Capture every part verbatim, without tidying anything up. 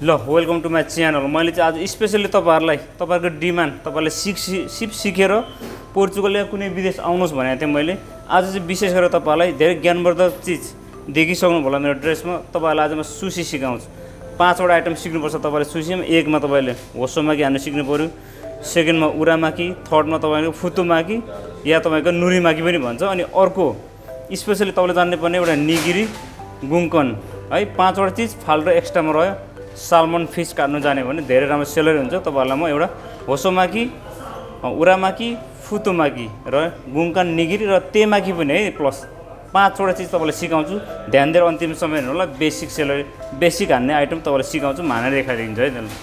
ल welcome to my channel. मैले चाहिँ आज स्पेसली तपाईँहरूलाई तपाईँहरूको डिमान्ड तपाईँले सिक सिप सिकेर पोर्चुगल या कुनै विदेश आउनुहोस् भनेको थिएँ मैले। आज चाहिँ विशेष गरेर तपाईँहरूलाई धेरै ज्ञानवर्धक चिज देखिसक्नु होला मेरो ड्रेसमा। तपाईँहरूलाई आज म सुसी सिकाउँछु। पाँचवटा आइटम सिक्नुपर्छ तपाईँले सुसीमा। एकमा तपाईँले होसोमाकी हान्नु सिक्नु पऱ्यो, सेकेन्डमा उरामाकी, थर्डमा तपाईँको फुतुमाकी या तपाईँको नुरीमाकी पनि भन्छ, अनि अर्को स्पेसली तपाईँले जान्नुपर्ने एउटा निगिरी गुङ्कन है। पाँचवटा चिज फाल्टो एक्स्ट्रामा रह्यो। सालमन फिस काट्नु जाने भने धेरै राम्रो सेलरी हुन्छ। तपाईँहरूलाई म एउटा होसोमाकी, उरामाकी, फुतुमाकी र गुङ्कन, निगिरी र तेमाकी पनि है, प्लस पाँचवटा चिज तपाईँलाई सिकाउँछु। ध्यान दिएर अन्तिम समय हेर्नु होला। बेसिक सेलरी बेसिक हान्ने आइटम तपाईँलाई सिकाउँछु, हानेर देखाइदिन्छु है। त्यसलाई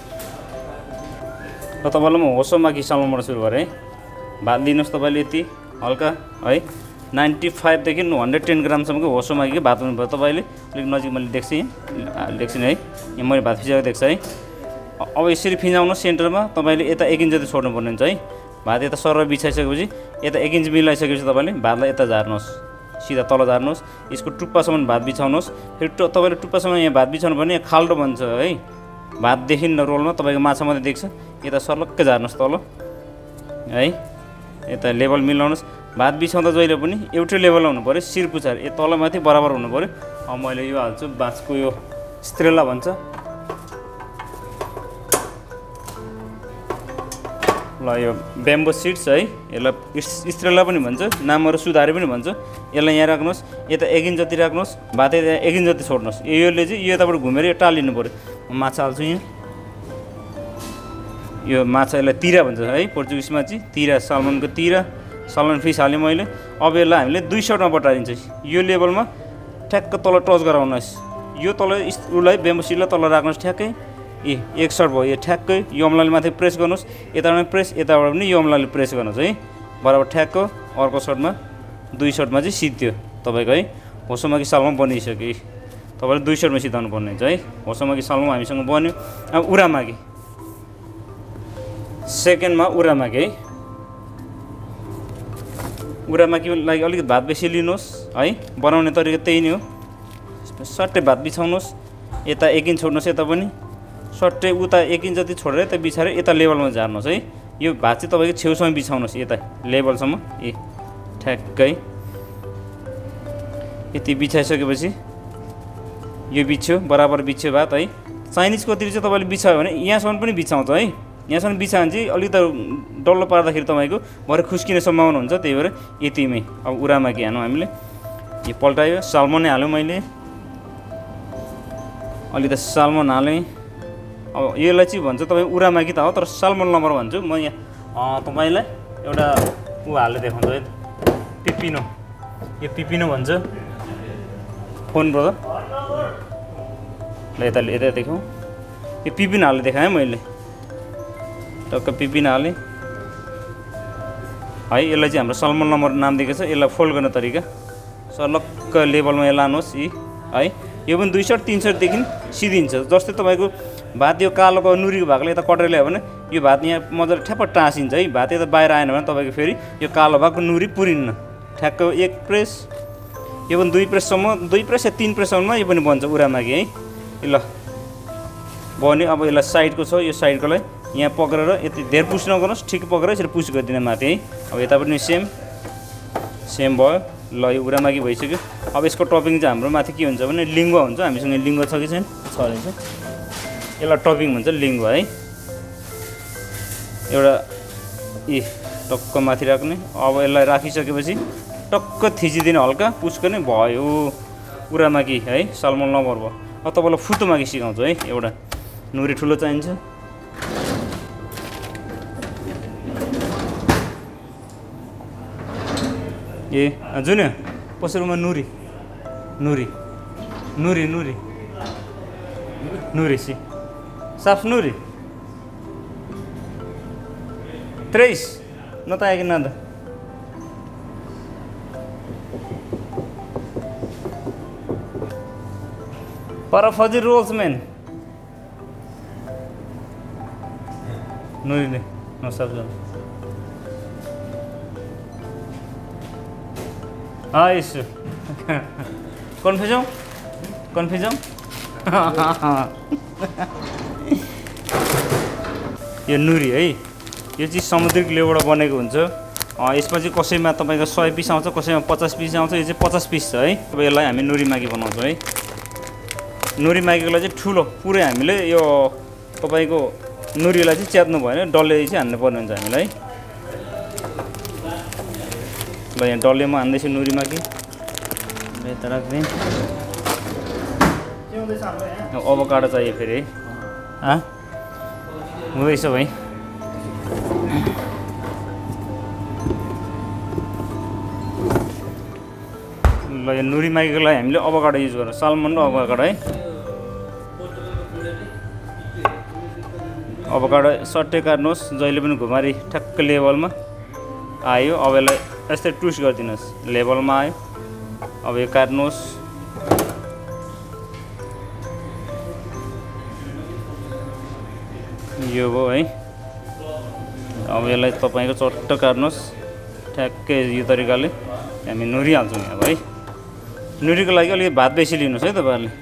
र तपाईँलाई म होसोमाकी सालमनबाट सुरु गरेँ है। भात लिनुहोस् तपाईँले यति हल्का है, नाइन्टी फाइभदेखि हन्ड्रेड टेन ग्रामसम्मको होसोमाकीको भात हुनुपर्छ। तपाईँले अलिक नजिक मैले देख्छु यहाँ देख्छु नि है, यहाँ मैले भात फिजाएको देख्छ है। अब यसरी फिजाउनु सेन्टरमा तपाईँले यता एक इन्च जति छोड्नुपर्ने हुन्छ है। भात यता सर बिछाइसकेपछि यता एक इन्च मिलाइसकेपछि तपाईँले भातलाई यता झार्नुहोस्, सिधा तल झार्नुहोस्। यसको टुप्पासम्म भात बिछाउनुहोस्। फेरि तपाईँले टुप्पासम्म यहाँ भात बिछाउनु पर्ने, यहाँ खाल्डो भन्छ है। भात देखिन्न रोलमा तपाईँको माछा मात्रै देख्छ। यता सर्लक्कै झार्नुहोस् तल है, यता लेभल मिलाउनुहोस्। भात बिछाउँदा जहिले पनि एउटै लेभलमा हुनु पऱ्यो, शिर पुछार यो तलमाथि बराबर हुनु पऱ्यो। अब मैले यो हाल्छु बाँसको यो स्त्रेला भन्छ ल, यो ब्याम्बो सिड्स है, यसलाई स्त्रेला पनि भन्छ, नामहरू सुधारे पनि भन्छ। यसलाई यहाँ राख्नुहोस्, यता एक इन्च जति राख्नुहोस्, भात यता एक इन्च जति छोड्नुहोस्। योले चाहिँ यो यताबाट घुमेर यो टालिनु पऱ्यो। म माछा हाल्छु यहाँ, यो माछा यसलाई तिरा भन्छ है पोर्चुगिसमा चाहिँ, तिरा सालमनको तिरा, सालमन फिस हालेँ मैले। अब यसलाई हामीले दुई सर्टमा बटाइदिन्छ। यो लेभलमा ठ्याक्क तल टच गराउनुहोस्। यो तल उसलाई ब्याम्बो सिडलाई तल राख्नुहोस् ठ्याक्कै। ए एक सर्ट भयो, यो ठ्याक्कै यो अम्लाले माथि प्रेस गर्नुहोस्, यताबाट प्रेस, यताबाट पनि यो अम्लाले प्रेस गर्नुहोस् है, बराबर ठ्याक्क। अर्को सर्टमा दुई सर्टमा चाहिँ सिद्ध्यो तपाईँको है। होसोमाकी सालमन बनिसक्यो। तपाईँले दुई सर्टमा सिधाउनु पर्ने हुन्छ है। होसोमाकी सालमन हामीसँग बन्यो। अब उरामाकी, सेकेन्डमा उरामाकी है। उरामाकीको लागि अलिकति भात बेसी लिनुहोस् है। बनाउने तरिका त्यही नै हो। सट्टै भात बिछाउनुहोस्, यता एक इन्च छोड्नुहोस्, यता पनि सट्टै उता एक इन्च जति छोडेर यता बिछाएर यता लेभलमा झार्नुहोस् है। यो भात चाहिँ तपाईँको छेउसम्म बिछाउनुहोस्, यता लेभलसम्म ए ठ्याक्कै। यति बिछाइसकेपछि यो बिछ्यो, बराबर बिछ्यो भात है। चाइनिजकोतिर चाहिँ तपाईँले बिछायो भने यहाँसम्म पनि बिछाउँछ है। यहाँसम्म बिछायो भने चाहिँ अलिकति डल्लो पार्दाखेरि तपाईँको भरे खुस्किने सम्भावना हुन्छ। त्यही भएर यतिमै अब उरामाकी हाल्नु हामीले। यो पल्टायो, सालमन हाल्यो मैले, अलिकति सालमन हालेँ। अब यसलाई चाहिँ भन्छ तपाईँ उरामाकी त हो, तर सालमन नम्बर भन्छु म। यहाँ तपाईँलाई एउटा ऊ हालेर देखाउँछु है, पिपिनो। यो पिपिनो भन्छ फोन ब्रदर ल, यता यता देखाउँ। यो पिपिनो हालेर देखाएँ मैले, टक्क पिपिन हालेँ है। यसलाई चाहिँ हाम्रो सालमन नम्बर नाम दिएको छ। यसलाई फोल्ड गर्ने तरिका सर्लक्क लेभलमा यहाँ लानुहोस् यी है। यो पनि दुई सर्ट तिन सर्टदेखि सिधिन्छ। जस्तै तपाईँको भात यो कालोको नुरीको भागले यता कटेर ल्यायो भने यो भात यहाँ मजाले ठ्याप्प टाँसिन्छ है। भात यता बाहिर आएन भने तपाईँको फेरि यो कालो भागको नुरी पुरिन्न। ठ्याक्क एक प्रेस, यो पनि दुई प्रेससम्म, दुई प्रेस या तिन प्रेससम्म यो पनि बन्छ उरामाकी है। ल बन्यो। अब यसलाई साइडको छ, यो साइडकोलाई यहाँ पक्रेर यति धेर पुस नगर्नुहोस्, ठिक पक्रेर यसरी पुस गरिदिनु माथि है। अब यता पनि सेम सेम भयो। ल यो उरामाकी भइसक्यो। अब यसको टपिङ चाहिँ हाम्रो माथि के हुन्छ भने लिङ्गुवा हुन्छ। हामीसँग लिङ्गुवा छ कि छैन? छ रहेछ। यसलाई टपिङ भन्छ लिङ्गुवा है। एउटा ए टक्क माथि राख्ने। अब यसलाई राखिसकेपछि टक्क थिचिदिने, हल्का पुस गर्ने, भयो उरामाकी है। सालमन नम्बर भयो। अब तपाईँलाई फुतुमाकी सिकाउँछु है। एउटा नुरी ठुलो चाहिन्छ। ए जुन पसलमा नुरी नुरी नुरी नुरी नुरी सी साफ नुरी त्रेस नता है कि nada para fazer rolls man Noori ने não sabe já. Ah, isso. Confusão? Confusão? यो नुरी है, यो चाहिँ समुद्रिक लेउबाट बनेको हुन्छ। यसमा चाहिँ कसैमा तपाईँको सय पिस आउँछ, कसैमा पचास पिस आउँछ। यो चाहिँ पचास पिस छ है। अब यसलाई हामी नुरी मागी बनाउँछौँ है। नुरी मागीको लागि चाहिँ ठुलो पुरै हामीले यो तपाईँको नुरीलाई चाहिँ च्यात्नु भएन, डल्ले चाहिँ हान्नु पर्ने हुन्छ हामीलाई। ल यहाँ डल्लेमा हान्दैछु नुरी मागी। यता राख्ने अभोकाडो चाहियो फेरि है। हाँ हुँदैछ भाइ। ल यो नुरी मागीको लागि हामीले अभोकाडो युज गर्छौँ, सालमन र अभोकाडो है। अभोकाडो सट्टै काट्नुहोस्, जहिले पनि घुमारी ठ्याक्क लेभलमा आयो। अब यसलाई यस्तै ट्विस्ट गरिदिनुहोस्, लेभलमा आयो। अब यो काट्नुहोस्। यो भयो है। अब यसलाई तपाईँको चट्ट काट्नुहोस् ठ्याक्कै यो तरिकाले। हामी नुरी हाल्छौँ यहाँ है। नुरीको लागि अलिकति भात बेसी लिनुहोस् है तपाईँहरूले।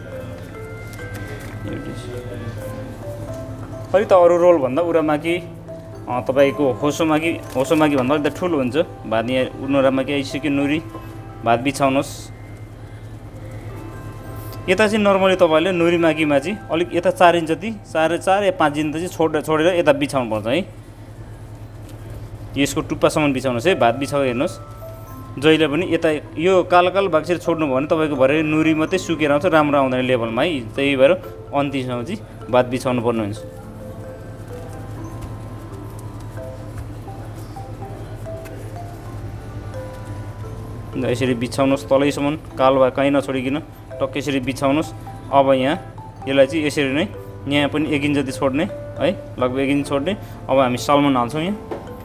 खै त अरू रोलभन्दा उरामाकी तपाईँको होसोमाकी होसोमाकी भन्दा अलिकति ठुलो हुन्छ भात। यहाँ उरामाकी आइसक्यो, नुरी भात बिछाउनुहोस्। यता चाहिँ नर्मली तपाईँले नुरी माकीमा चाहिँ अलिक यता चार इन्च जति चार चार या पाँच इन्च चाहिँ छोड छोडेर यता बिछाउनु पर्छ है। यसको टुप्पासम्म बिछाउनुहोस् है। भात बिछाउ हेर्नुहोस् जहिले पनि यता यो कालो कालो भाग चाहिँ छोड्नु भयो भने तपाईँको भरे नुरी मात्रै सुकेर आउँछ, राम्रो आउँदैन लेभलमा है। त्यही भएर अन्तिमसम्म चाहिँ भात बिछाउनु पर्ने हुन्छ। यसरी बिछाउनुहोस् तलैसम्म, कालो भाग कहीँ नछोडिकन टक्कै यसरी बिछाउनुहोस्। अब यहाँ यसलाई चाहिँ यसरी नै यहाँ पनि एक इन्च जति छोड्ने है, लगभग एक इन्च छोड्ने। अब हामी सालमन हाल्छौँ यहाँ।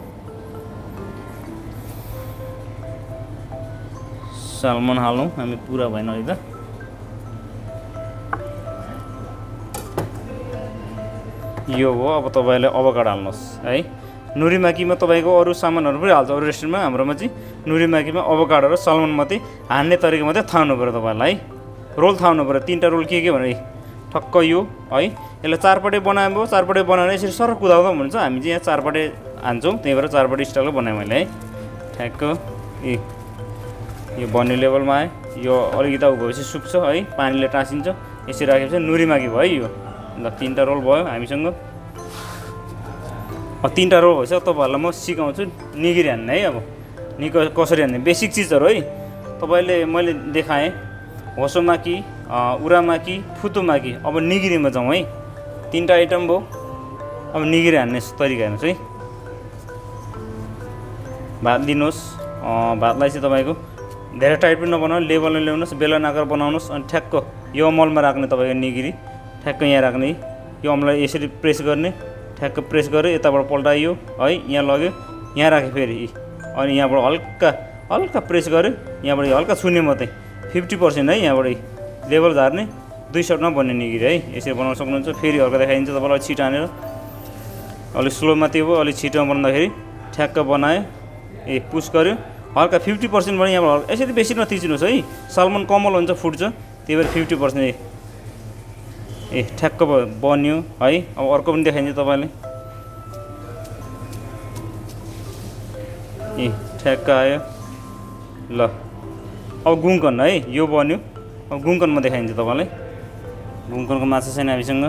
सालमन हालौँ हामी, पुरा भएन है त। यो हो। अब तपाईँले अभोकाडो हाल्नुहोस् है। नुरी माकीमा तपाईँको अरू सामानहरू पनि हाल्छ अरू रेस्टुरेन्टमा। हाम्रोमा चाहिँ नुरी माकीमा अभोकाडो र सालमन मात्रै हान्ने तरिका मात्रै थाहा हुनु पऱ्यो तपाईँलाई है। रोल थाहा हुनु पऱ्यो, तिनवटा रोल के के भने ठक्क यो है। यसलाई चारपटे बनायो भयो, चारपटे बनाएर यसरी सर कुदाउँदा हुन्छ। हामी चाहिँ यहाँ चारपटे हान्छौँ, त्यही भएर चारपटे स्टाइलको बनाएँ मैले है। ठ्याक्क ए यो बन्ने लेभलमा आयो। यो अलिकति उ भएपछि सुक्छ है, पानीले टाँसिन्छ। यसरी राखेपछि नुरी मागी भयो यो। ल तिनवटा रोल भयो हामीसँग। अब तिनवटा रोल भएपछि तपाईँहरूलाई म सिकाउँछु निगिरी हान्ने है। अब निक कसरी हान्ने बेसिक चिजहरू है। तपाईँले मैले देखाएँ होसोमाकी, उरामाकी, फुतुमाकी। अब निगिरीमा जाउँ है। तिनवटा आइटम भयो। अब निगिरी हान्ने तरिका हेर्नुहोस् है। भात लिनुहोस्। भातलाई चाहिँ तपाईँको धेरै टाइट पनि नबनाउनु, लेभलमा ल्याउनुहोस्, बेलन आकार बनाउनुहोस्। अनि ठ्याक्क यो अमलमा राख्ने तपाईँको निगिरी ठ्याक्क यहाँ राख्ने। यो अमललाई यसरी प्रेस गर्ने, ठ्याक्क प्रेस गरेर यताबाट पल्टाइयो है, यहाँ लग्यो, यहाँ राख्यो फेरि। अनि यहाँबाट हल्का हल्का प्रेस गऱ्यो, यहाँबाट हल्का छुने मात्रै फिफ्टी पर्सेन्ट है। यहाँबाट लेभल झार्ने, दुई सर्टमा बन्ने निगिरी है। यसरी बनाउन सक्नुहुन्छ। फेरि हल्का देखाइदिन्छ तपाईँलाई छिटो हानेर। अलिक स्लोमा त्यो भयो, अलिक छिटो बनाउँदाखेरि ठ्याक्क बनायो। ए पुस गऱ्यो हल्का फिफ्टी पर्सेन्ट भने यहाँबाट यसरी बेसी नथिच्नुहोस् है। सालमन कमल हुन्छ, फुट्छ, त्यही भएर फिफ्टी पर्सेन्ट ए ठ्याक्क बन्यो है। अब अर्को पनि देखाइदिन्छ तपाईँले। ए ठ्याक्क आयो। ल अब गुङ्कन है, यो बन्यो। अब गुङ्कनमा देखाइदिन्छ तपाईँलाई। गुङ्कनको माछा छैन हामीसँग,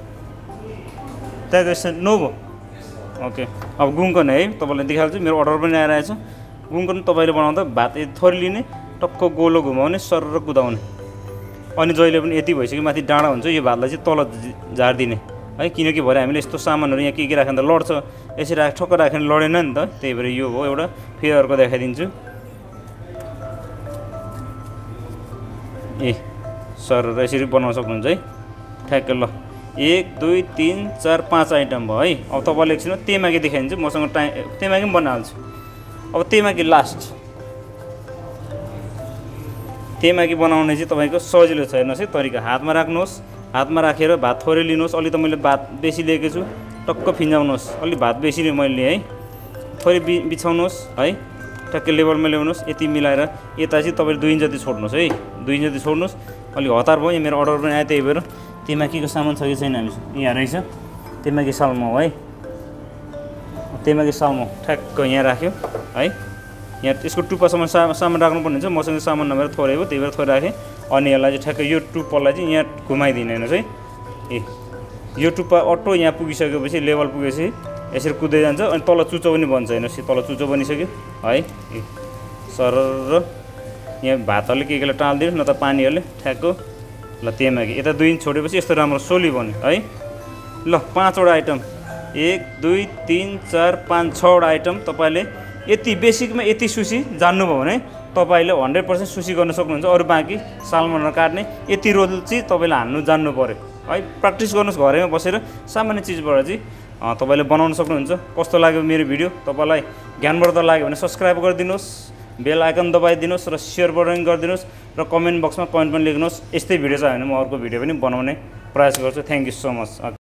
त्यहाँ नो भयो। ओके अब गुङ्कन है तपाईँलाई देखाइहाल्छु। मेरो अर्डर पनि आइरहेछ। गुङ्कन तपाईँले बनाउँदा भात थोरै लिने, टक्क गोलो घुमाउने, सर र कुदाउने। अनि जहिले पनि यति भइसक्यो माथि डाँडा हुन्छ, यो भातलाई चाहिँ तल झारिदिने है। किनकि भरे हामीले यस्तो सामानहरू यहाँ के के राख्दा लड्छ, यसरी राख ठक्क राखेर लडेन नि त। त्यही भएर यो हो एउटा। फेरि अर्को देखाइदिन्छु। ए सर र यसरी बनाउन सक्नुहुन्छ है ठ्याक्क। ल एक दुई तिन चार पाँच आइटम भयो है। अब तपाईँले एकछिन तेमाकी देखाइदिन्छु। मसँग टाइम तेमाकी पनि बनाइहाल्छु। अब तेमाकी लास्ट। तेमाकी बनाउने चाहिँ तपाईँको सजिलो छ हेर्नुहोस् है तरिका। हातमा राख्नुहोस्, हातमा राखेर भात थोरै लिनुहोस्। अलि त मैले भात बेसी लिएको छु, टक्क फिन्जाउनुहोस्। अलि भात बेसी नै मैले है, थोरै बि बिछाउनुहोस् है। टक्कै लेभलमा ल्याउनुहोस्। यति मिलाएर यता चाहिँ तपाईँले दुई इन्च जति छोड्नुहोस् है। दुई इन्च जति छोड्नुहोस्। अलिक हतार भयो। मेरो अर्डर पनि आयो, त्यही भएर तेमाकीको सामान छ कि छैन हामीसँग यहाँ रहेछ। तेमाकी सालमो है, तेमाकी सालमो ठ्याक्क यहाँ राख्यो है। यहाँ यसको टुप्पासम्म सा सामान राख्नुपर्ने हुन्छ, मसँग सामान नभएर थोरै हो, त्यही भएर थोरै राखेँ। अनि यसलाई चाहिँ ठ्याक्क यो टुप्पालाई चाहिँ यहाँ घुमाइदिने हेर्नुहोस् है। ए यो टुप्पा अटो यहाँ पुगिसकेपछि लेभल पुगेपछि यसरी कुद्दै जान्छ अनि तल चुचो पनि बन्छ हेर्नुहोस्। तल चुचो बनिसक्यो है। ए सर र यहाँ भातले के केलाई टाल्दिनुहोस् न त पानीहरूले ठ्याक्क। ल तेमाकी यता दुई इन्च छोडेपछि यस्तो राम्रो सोली बन्यो है। ल पाँचवटा आइटम, एक दुई तिन चार पाँच छवटा आइटम तपाईँले यति बेसिकमा यति सुसी जान्नुभयो भने तपाईँले हन्ड्रेड पर्सेन्ट सुसी गर्न सक्नुहुन्छ। अरू बाँकी सालमनहरू काट्ने यति रोल चाहिँ तपाईँले हान्नु जान्नु पऱ्यो है। प्र्याक्टिस गर्नुहोस् घरैमा बसेर, सामान्य चिजबाट चाहिँ तपाईँले बनाउन सक्नुहुन्छ। कस्तो लाग्यो मेरो भिडियो, तपाईँलाई ज्ञानवर्धक लाग्यो भने सब्सक्राइब गरिदिनुहोस्, बेल आइकन दबाइदिनुहोस् र सेयर बटन गरिदिनुहोस् र कमेन्ट बक्समा कमेन्ट पनि लेख्नुहोस्। यस्तै भिडियो छ भने म अर्को भिडियो पनि बनाउने प्रयास गर्छु। Thank you so much.